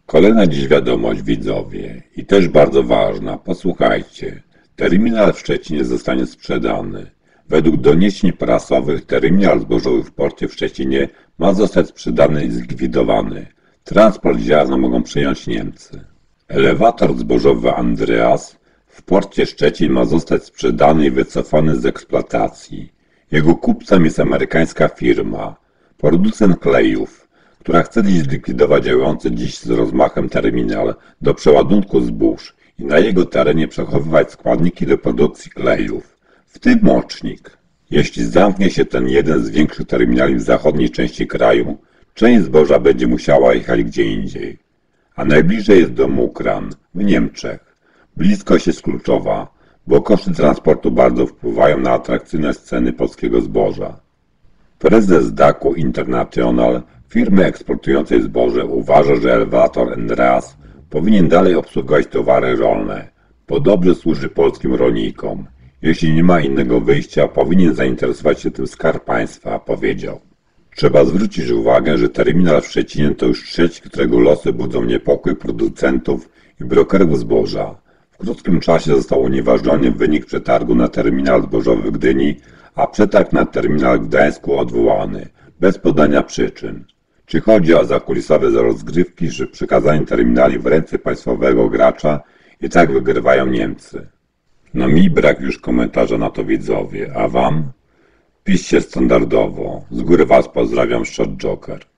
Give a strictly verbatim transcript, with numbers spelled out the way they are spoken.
Kolejna dziś wiadomość, widzowie, i też bardzo ważna. Posłuchajcie. Terminal w Szczecinie zostanie sprzedany. Według doniesień prasowych terminal zbożowy w porcie w Szczecinie ma zostać sprzedany i zlikwidowany. Transport ziarna mogą przejąć Niemcy. Elewator zbożowy Andreas w porcie Szczecin ma zostać sprzedany i wycofany z eksploatacji. Jego kupcem jest amerykańska firma, producent klejów, która chce dziś zlikwidować działający dziś z rozmachem terminal do przeładunku zbóż i na jego terenie przechowywać składniki do produkcji klejów, w tym mocznik. Jeśli zamknie się ten jeden z większych terminali w zachodniej części kraju, część zboża będzie musiała jechać gdzie indziej. A najbliżej jest do Mukran w Niemczech. Bliskość jest kluczowa, bo koszty transportu bardzo wpływają na atrakcyjność ceny polskiego zboża. Prezes Daku International, firmy eksportującej zboże, uważa, że elewator Andreas powinien dalej obsługiwać towary rolne, bo dobrze służy polskim rolnikom. Jeśli nie ma innego wyjścia, powinien zainteresować się tym Skarb Państwa, powiedział. Trzeba zwrócić uwagę, że terminal w Szczecinie to już trzeci, którego losy budzą niepokój producentów i brokerów zboża. W krótkim czasie został unieważniony wynik przetargu na terminal zbożowy w Gdyni, a przetarg na terminal w Gdańsku odwołany, bez podania przyczyn. Czy chodzi o zakulisowe rozgrywki, czy przekazanie terminali w ręce państwowego gracza i tak wygrywają Niemcy? No mi brak już komentarza na to, widzowie, a wam? Piszcie standardowo. Z góry was pozdrawiam, Shot Joker.